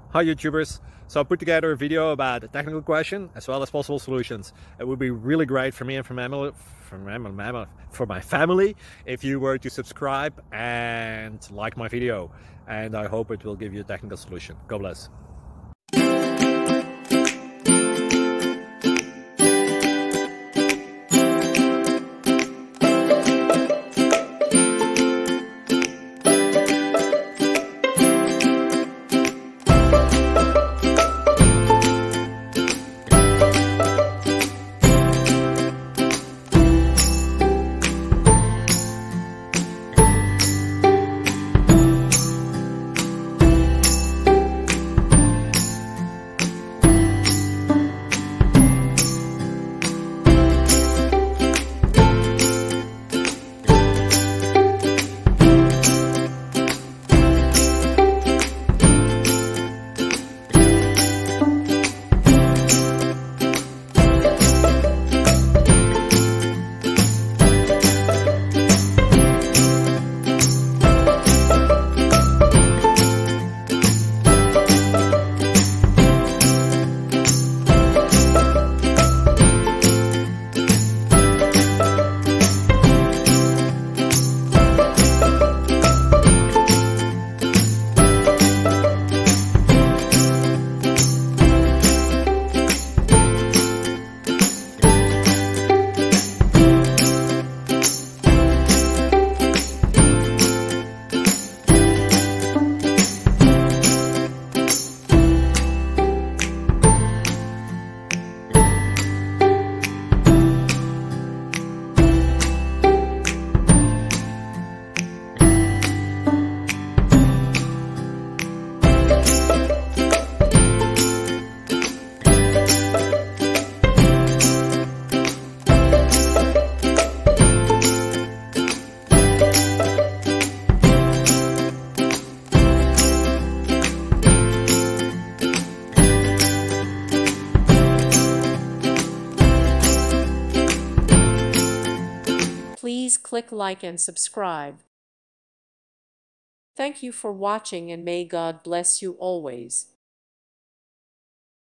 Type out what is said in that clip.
Hi YouTubers! So I put together a video about a technical question as well as possible solutions. It would be really great for me and for my family if you were to subscribe and like my video, and I hope it will give you a technical solution. God bless. Please click like and subscribe. Thank you for watching, and may God bless you always.